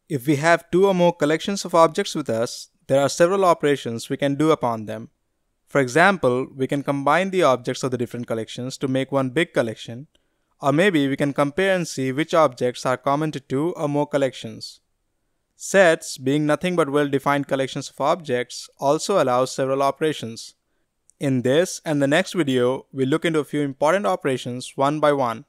If we have two or more collections of objects with us, there are several operations we can do upon them. For example, we can combine the objects of the different collections to make one big collection, or maybe we can compare and see which objects are common to two or more collections. Sets, being nothing but well-defined collections of objects, also allow several operations. In this and the next video, we'll look into a few important operations one by one.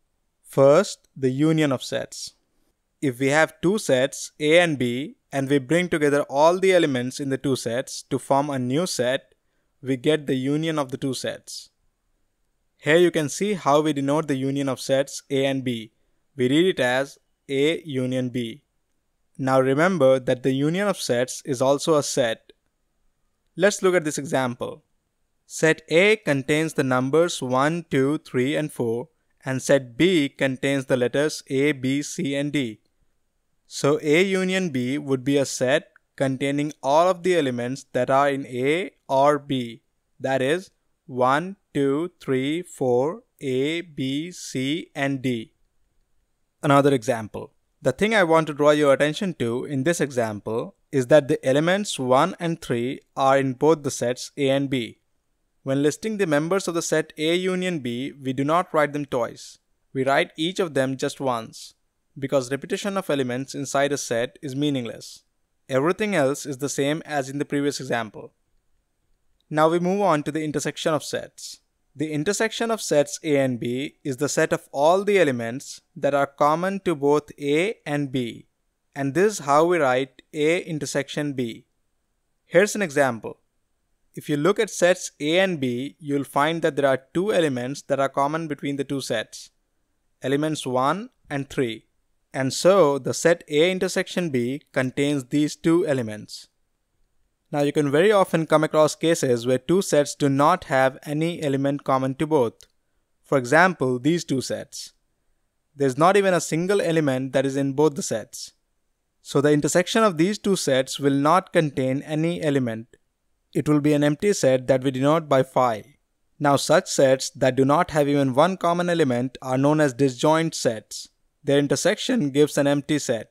First, the union of sets. If we have two sets, A and B, and we bring together all the elements in the two sets to form a new set, we get the union of the two sets. Here you can see how we denote the union of sets A and B. We read it as A union B. Now remember that the union of sets is also a set. Let's look at this example. Set A contains the numbers 1, 2, 3 and 4, and set B contains the letters A, B, C and D. So A union B would be a set containing all of the elements that are in A or B. That is 1, 2, 3, 4, A, B, C and D. Another example. The thing I want to draw your attention to in this example is that the elements 1 and 3 are in both the sets A and B. When listing the members of the set A union B, we do not write them twice. We write each of them just once, because repetition of elements inside a set is meaningless. Everything else is the same as in the previous example. Now we move on to the intersection of sets. The intersection of sets A and B is the set of all the elements that are common to both A and B, and this is how we write A intersection B. Here's an example. If you look at sets A and B, you'll find that there are two elements that are common between the two sets, elements 1 and 3. And so the set A intersection B contains these two elements. Now you can very often come across cases where two sets do not have any element common to both. For example, these two sets. There's not even a single element that is in both the sets. So the intersection of these two sets will not contain any element. It will be an empty set that we denote by phi. Now such sets that do not have even one common element are known as disjoint sets. Their intersection gives an empty set.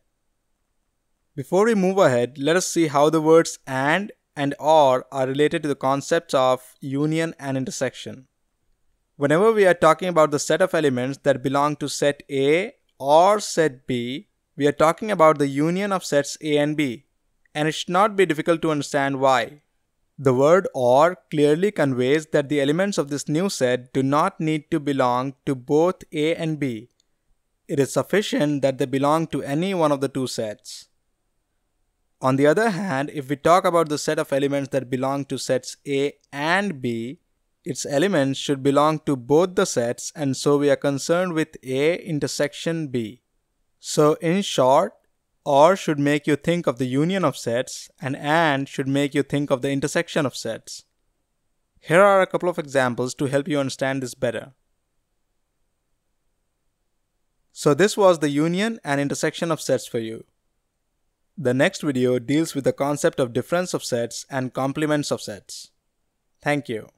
Before we move ahead, let us see how the words and or are related to the concepts of union and intersection. Whenever we are talking about the set of elements that belong to set A or set B, we are talking about the union of sets A and B, and it should not be difficult to understand why. The word or clearly conveys that the elements of this new set do not need to belong to both A and B. It is sufficient that they belong to any one of the two sets. On the other hand, if we talk about the set of elements that belong to sets A and B, its elements should belong to both the sets, and so we are concerned with A intersection B. So in short, or should make you think of the union of sets, and should make you think of the intersection of sets. Here are a couple of examples to help you understand this better. So this was the union and intersection of sets for you. The next video deals with the concept of difference of sets and complements of sets. Thank you.